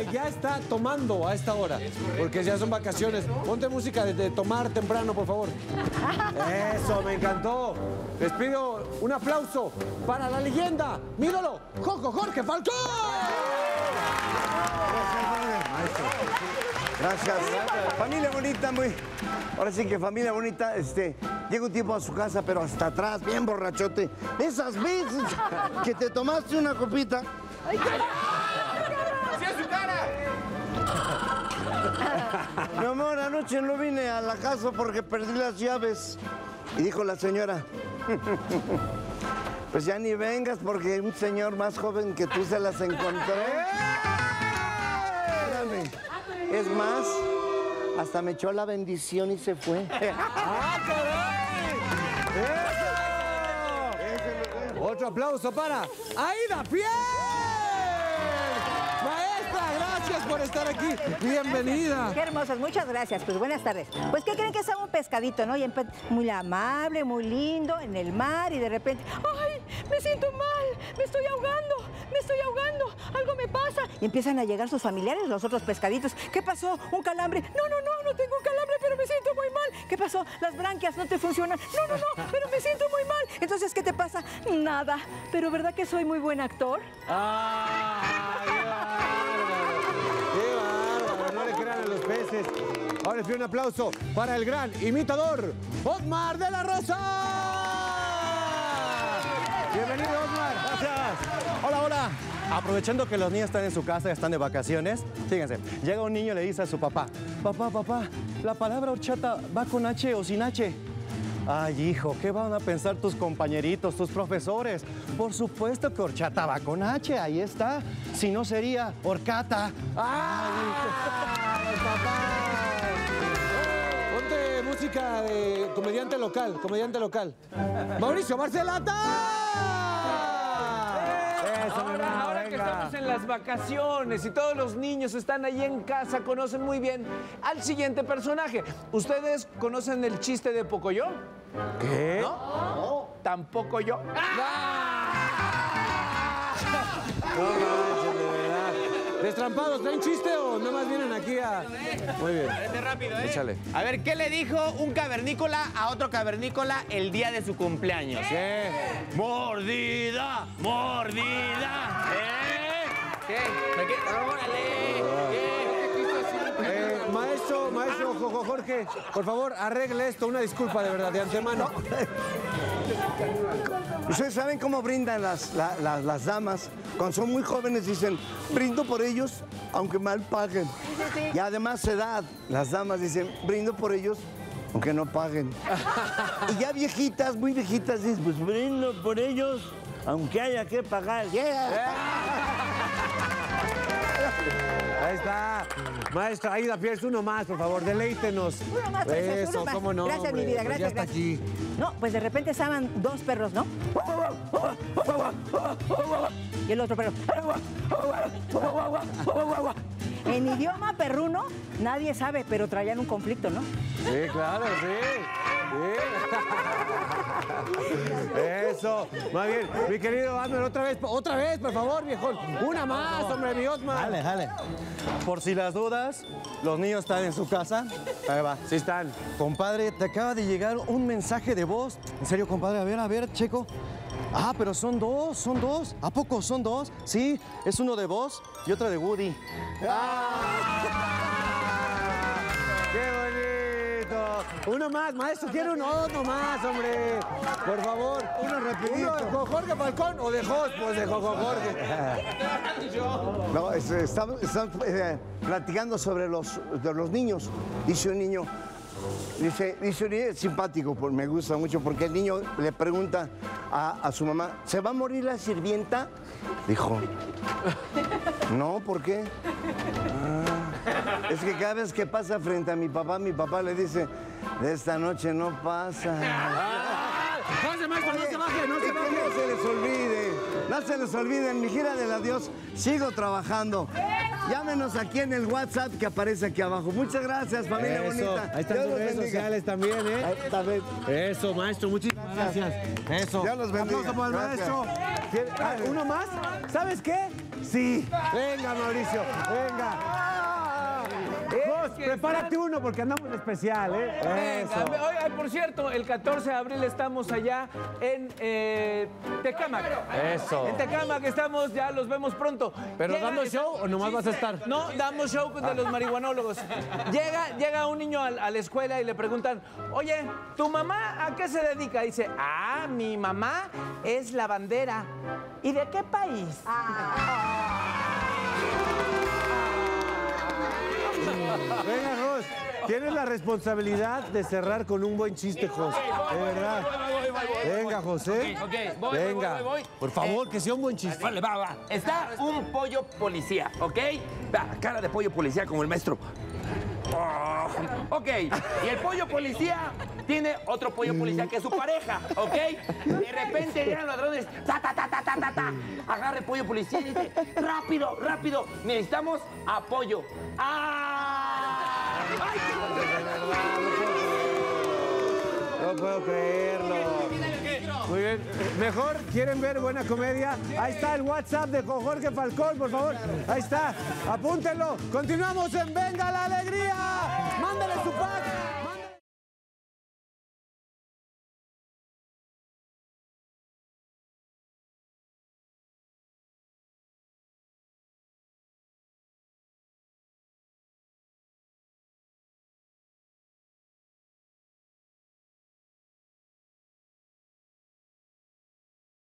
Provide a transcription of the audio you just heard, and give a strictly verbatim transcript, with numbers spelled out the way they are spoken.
ya está tomando a esta hora, porque ya son vacaciones. Ponte música de, de tomar temprano, por favor. Eso, me encantó. Les pido un aplauso para la leyenda, mi ídolo, Jojo Jorge Falcón. Gracias. Familia bonita, muy... Ahora sí que familia bonita, este... Llega un tiempo a su casa, pero hasta atrás, bien borrachote. Esas veces que te tomaste una copita... ¡Sí a su cara! Mi amor, anoche no vine a la casa porque perdí las llaves. Y dijo la señora... Pues ya ni vengas porque un señor más joven que tú se las encontró. Espérame. Es más, hasta me echó la bendición y se fue. ¡Ah, caray! ¡Eso! Otro aplauso para Aida Fiel. Maestra, gracias por estar aquí. Bienvenida. Qué hermosas, muchas gracias. Pues buenas tardes. Pues, ¿qué creen que es un pescadito, no? Y muy amable, muy lindo, en el mar, y de repente, ¡ay! Me siento mal, me estoy ahogando, me estoy ahogando, algo me pasa. Y empiezan a llegar sus familiares, los otros pescaditos. ¿Qué pasó? ¿Un calambre? No, no, no, no tengo un calambre, pero me siento muy mal. ¿Qué pasó? Las branquias no te funcionan. No, no, no, pero me siento muy mal. Entonces, ¿qué te pasa? Nada. Pero ¿verdad que soy muy buen actor? ¡Ah! ¡Qué bárbaro! ¡Qué bárbaro! No le crean a los peces. Ahora les pido un aplauso para el gran imitador, Otmar de la Rosa. Bienvenido, Otmar. Gracias. Hola, hola. Aprovechando que los niños están en su casa y están de vacaciones, fíjense, llega un niño y le dice a su papá, papá, papá, ¿la palabra horchata va con H o sin H? Ay, hijo, ¿qué van a pensar tus compañeritos, tus profesores? Por supuesto que horchata va con H, ahí está. Si no sería horcata. ¡Ah! ¡Papá! Ponte música de comediante local, comediante local. Mauricio Barcelata. Eso, Ahora, hermano, ahora que venga. estamos en las vacaciones y todos los niños están ahí en casa, conocen muy bien al siguiente personaje. ¿Ustedes conocen el chiste de Pocoyo? ¿Qué? ¿No? No. Tampoco yo. No manches, de verdad. ¿Destrampados traen chiste o nada más vienen aquí a...? Muy bien. Vete rápido, ¿eh? Échale. A ver, ¿qué le dijo un cavernícola a otro cavernícola el día de su cumpleaños? ¿Qué? ¡Mordida! ¡Mordida! ¿Eh? ¿Qué? ¿Me qué? ¡Órale! Eh, maestro, maestro Jojo Jorge, por favor, arregle esto. Una disculpa de verdad, de antemano. ¿Ustedes saben cómo brindan las, la- la- las damas? Cuando son muy jóvenes dicen, brindo por ellos, aunque mal paguen. Y además edad, las damas dicen, brindo por ellos, aunque no paguen. Y ya viejitas, muy viejitas, dicen, pues brindo por ellos, aunque haya que pagar. Yeah. Ahí está. Maestra Aida Fiel, uno más, por favor, deleítenos. Uno más, princesa, Eso, uno más. cómo no, Gracias, mi hombre, vida, pues gracias, ya está gracias. aquí. No, pues de repente estaban dos perros, ¿no? Y el otro perro. En idioma perruno, nadie sabe, pero traían un conflicto, ¿no? Sí, claro, sí. Sí. Eso. Más bien, mi querido Adler, otra vez, otra vez, por favor, viejón. Una más, hombre, mi Otmar. Dale, dale. Por si las dudas, los niños están en su casa. Ahí va. Sí están. Compadre, te acaba de llegar un mensaje de voz. En serio, compadre, a ver, a ver, checo. Ah, pero son dos, son dos. ¿A poco son dos? Sí, es uno de voz y otro de Woody. ¡Qué bonito! Uno más, maestro, quiero uno, uno más, hombre. Por favor. Uno rapidito. ¿Uno de Jojo Jorge Falcón o de Jos? Pues de Jojo Jorge. No, es- estamos, estamos, eh, platicando sobre los, de los niños. Dice un niño, dice, dice un niño es simpático, por- me gusta mucho, porque el niño le pregunta a, a su mamá, ¿se va a morir la sirvienta? Dijo, no, ¿por qué? "Ah, es que cada vez que pasa frente a mi papá, mi papá le dice, de esta noche no pasa. ¡Pase, maestro, no se baje, no Y se que baje! no se les olvide, no se les olvide, en mi gira del adiós sigo trabajando. Llámenos aquí en el WhatsApp que aparece aquí abajo. Muchas gracias, familia Eso, bonita. ahí están Dios sus los redes bendiga. sociales también, ¿eh? Ahí está, ven. Eso, maestro, muchísimas gracias. Eso. Dios los bendiga. Aplauso para el Gracias. maestro. ¿Quiere- ah, ¿Uno más? ¿Sabes qué? Sí. Venga, Mauricio, venga. Vos, prepárate uno porque andamos especial, ¿eh? Venga, Eso. oiga, por cierto, el catorce de abril estamos allá en eh, Tecámac. Eso. En Tecámac estamos, ya los vemos pronto. ¿Pero Llega- dando show o nomás vas a estar? No, damos show de los marihuanólogos. Llega, llega un niño a, a la escuela y le preguntan, oye, ¿tu mamá a qué se dedica? Dice, ah, mi mamá es lavandera. ¿Y de qué país? Venga, Jos. Tienes la responsabilidad de cerrar con un buen chiste, Jos. De verdad. Venga, José. Ok, ok, voy, Venga. voy, voy, voy. Por favor, que sea un buen chiste. Vale, va, va. Está un pollo policía, ¿ok? Va, cara de pollo policía como el maestro. Oh, ok, y el pollo policía tiene otro pollo policía que es su pareja, ¿ok? De repente llegan los ladrones, ta, ta, ta, ta, ta, ta, ta. Agarra el pollo policía y dice, rápido, rápido, necesitamos apoyo. ¡Ah! ¡Ay! No puedo creerlo. Muy bien. Mejor, ¿quieren ver buena comedia? Ahí está el WhatsApp de Jorge Falcón, por favor. Ahí está. Apúntenlo. Continuamos en Venga la Alegría. Mándale su pack.